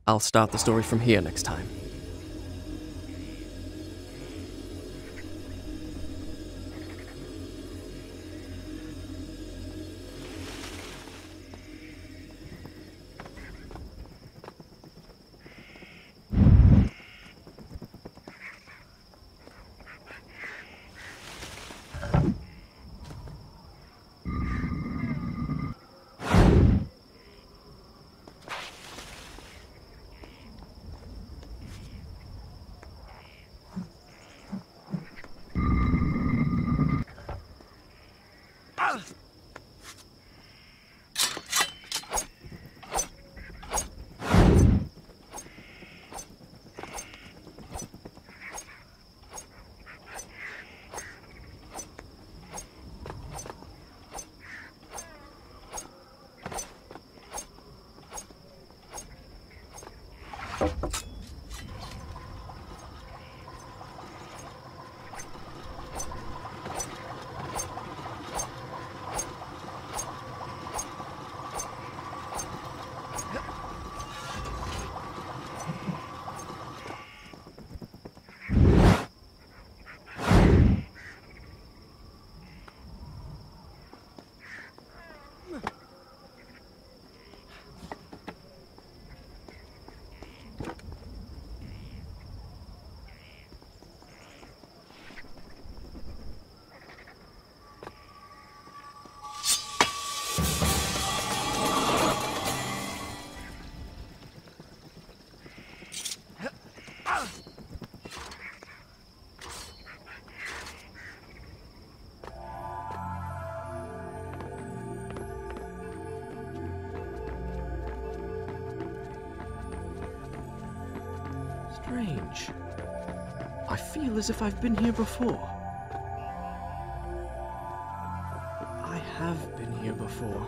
I'll start the story from here next time. Strange. I feel as if I've been here before. I have been here before.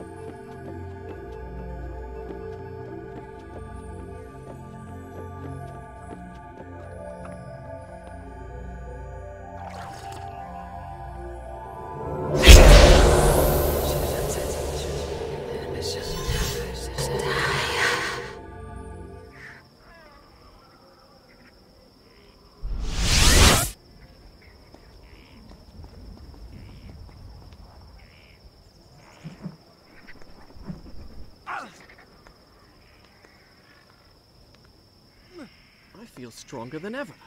I feel stronger than ever.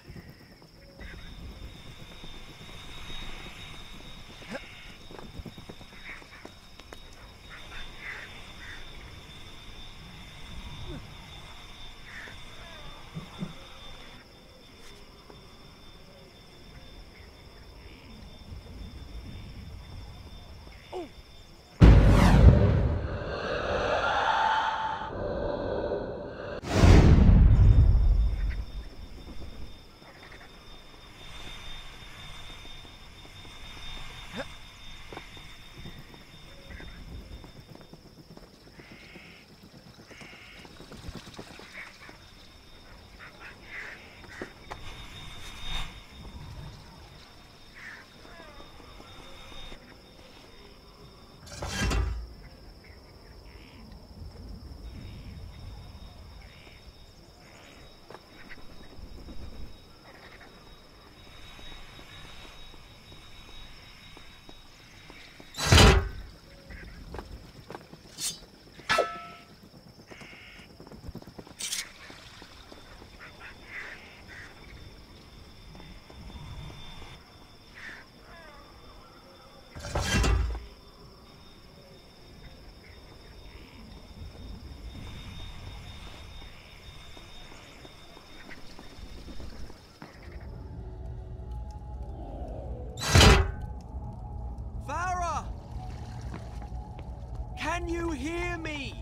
Can you hear me?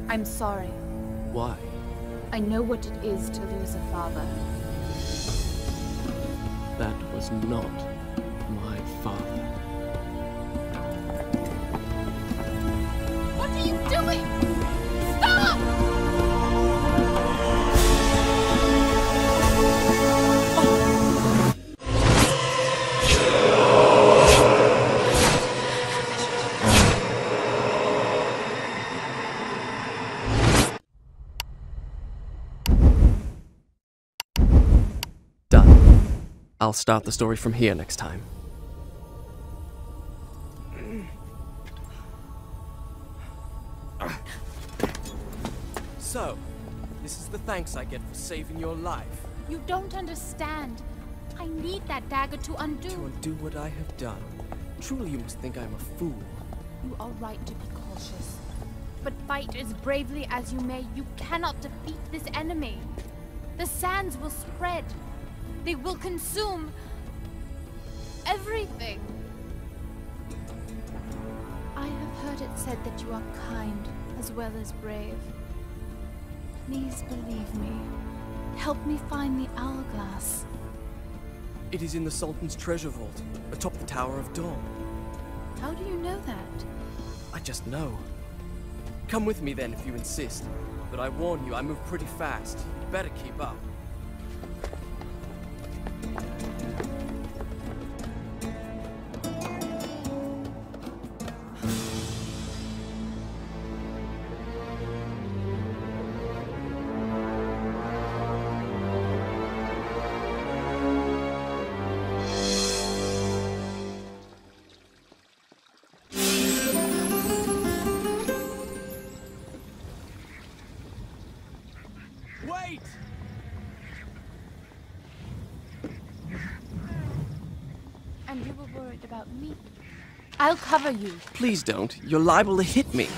I'm sorry. Why? I know what it is to lose a father. That was not my father. What are you doing? Stop! Done. I'll start the story from here next time. So, this is the thanks I get for saving your life. You don't understand. I need that dagger to undo. To undo what I have done. Truly you must think I'm a fool. You are right to be cautious. But fight as bravely as you may, you cannot defeat this enemy. The sands will spread. They will consume everything. I have heard it said that you are kind as well as brave. Please believe me. Help me find the hourglass. It is in the Sultan's treasure vault, atop the Tower of Dawn. How do you know that? I just know. Come with me then if you insist. But I warn you, I move pretty fast. You better keep up. Wait! And you were worried about me. I'll cover you. Please don't. You're liable to hit me.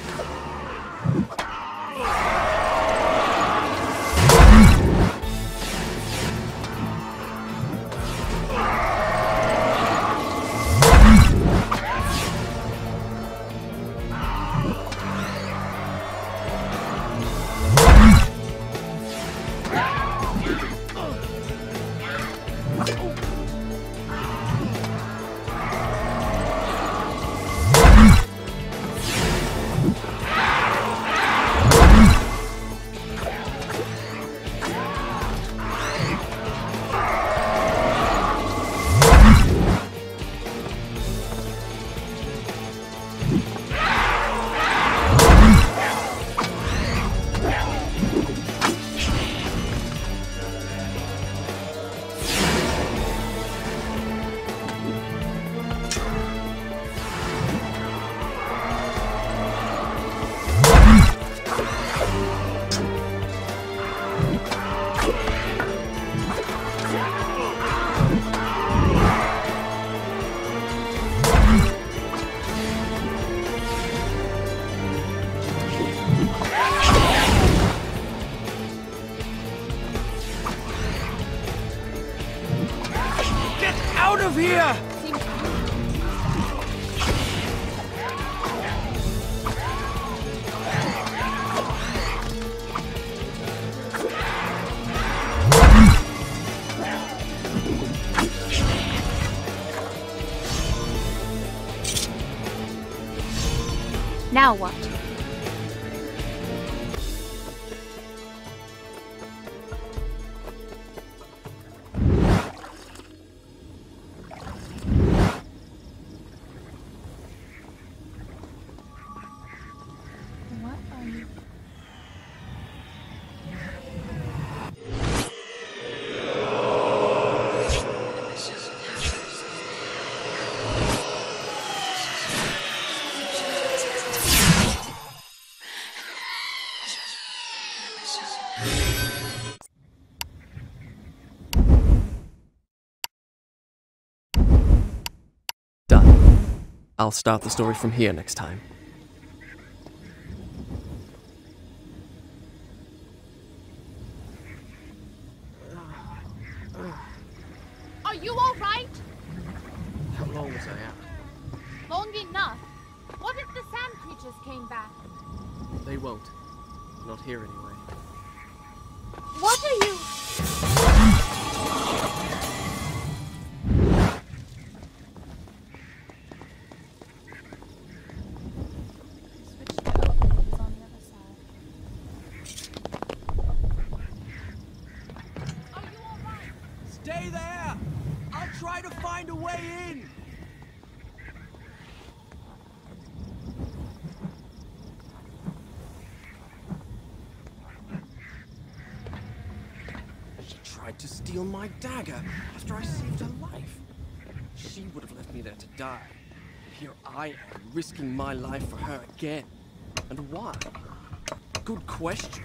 Out of here! Now what? What are you? Done. I'll start the story from here next time. Are you all right? How long was I out? Long enough. What if the sand creatures came back? They won't. Not here anyway. What are you? Switch to open is on the other side. Are you alright? Stay there! I'll try to find a way in! She tried to steal my dagger after I saved her life. She would have left me there to die. Here I am, risking my life for her again. And why? Good question.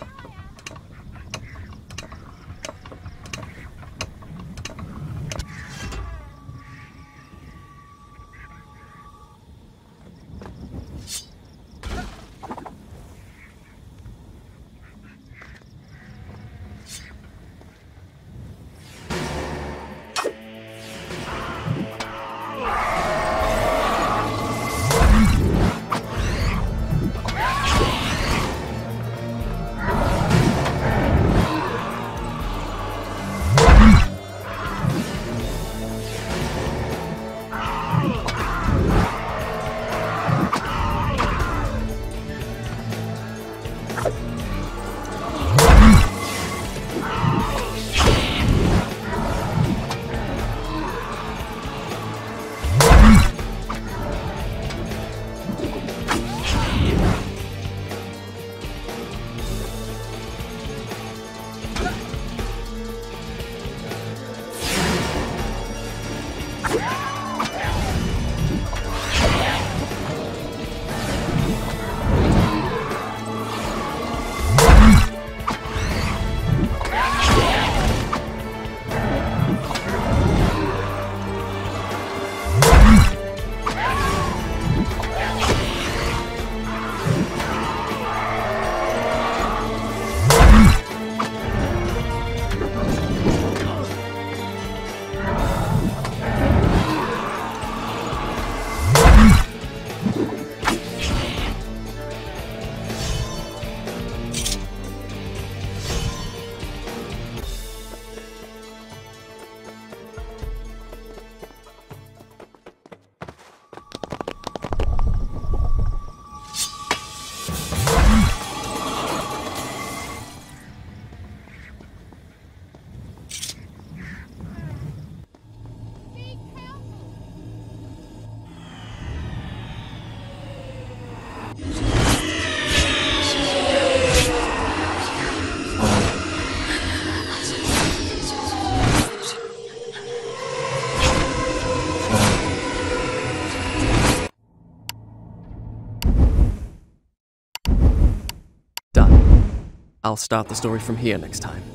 I'll start the story from here next time.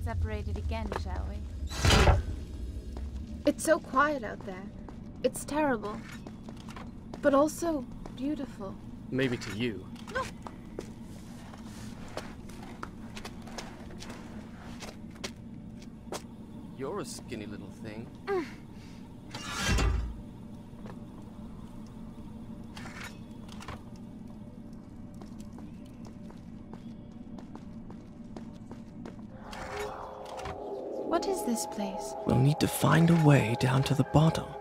separated again, shall we? It's so quiet out there. It's terrible. But also beautiful. Maybe to you. You're a skinny little thing. What is this place? We'll need to find a way down to the bottom.